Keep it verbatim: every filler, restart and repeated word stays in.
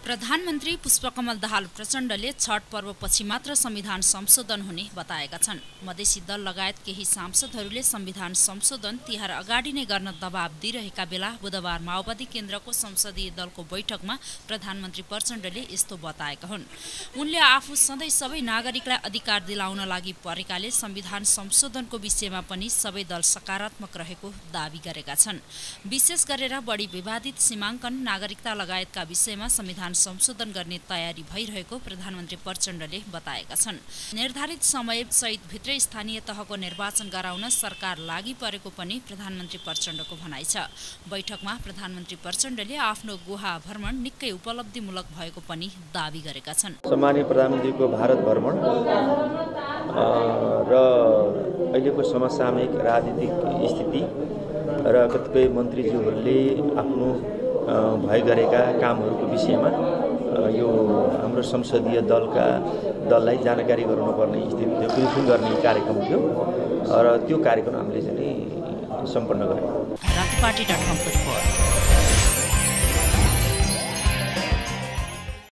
प्रधानमन्त्री पुष्पकमल दाहाल प्रचण्डले छठ पर्वपछि मात्र संविधान संशोधन हुने बताएका छन्। मधेसी दल लगायत केही सांसदहरूले संविधान संशोधन तिहार अगाडि नै गर्न दबाब दिइरहेका बेला बुधबार माओवादी केन्द्रको संसदीय दलको बैठकमा प्रधानमन्त्री प्रचण्डले यस्तो बताएका हुन्। उनले आफू सधैँ सबै नागरिकलाई अधिकार दिलाउन लागि परेकाले संविधान संशोधनको विषयमा पनि सबै दल सकारात्मक रहेको दावी गरेका छन्। विशेष गरेर बढी विवादित सीमाङ्कन, नागरिकता लगायतका विषयमा संविधान संशोधन गर्ने तयारी भइरहेको प्रधानमन्त्री प्रचण्डले बताएका छन्। निर्धारित समय सहित भित्रै स्थानीय तहको निर्वाचन गराउन सरकार लागि परेको पनि प्रधानमन्त्री प्रचण्डको भनाइ छ। बैठकमा प्रधानमन्त्री प्रचण्डले आफ्नो गोवा भ्रमण निकै उपलब्धिमूलक भएको पनि दावी गरेका छन्। सम्माननीय प्रधानमन्त्रीको भारत भ्रमण र अहिलेको समसामयिक राजनीतिक स्थिति र कतिपय मन्त्रीज्यूहरूले आफ्नो भए गरेका कामहरूको विषयमा यो हाम्रो संसदीय दलका दललाई जानकारी गराउनुपर्ने स्थिति थियो, ब्रिफिङ गर्ने कार्यक्रम थियो र त्यो कार्यक्रम हामीले चाहिँ सम्पन्न गर्यौं।